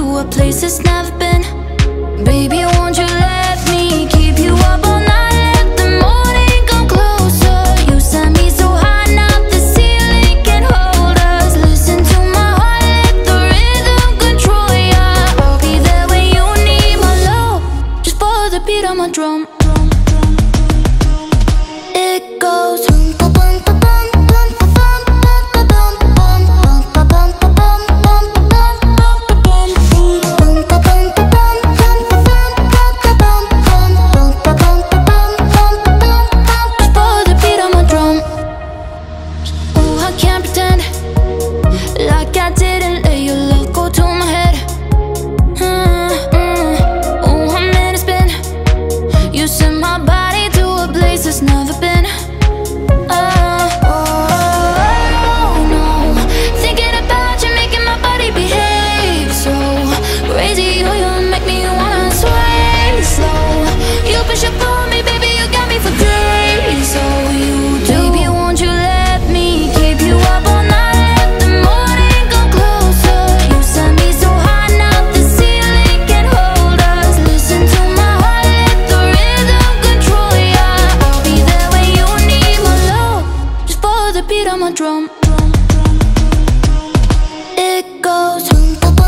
a place that's never been. Baby, won't you let me keep you up all night? Let the morning come closer. You set me so high, now the ceiling can hold us. Listen to my heart, let the rhythm control ya. I'll be there when you need my love. Just follow the beat on my drum. It goes like I didn't let your love go to my head. Oh, I'm in a spin. You sent my body to a place it's never been. Oh no, thinking about you making my body behave so crazy. Oh, you make me wanna sway slow. You push up on me, baby, you got me for days. So you do. Baby, won't you let me keep you up all night? Beat on my drum. It goes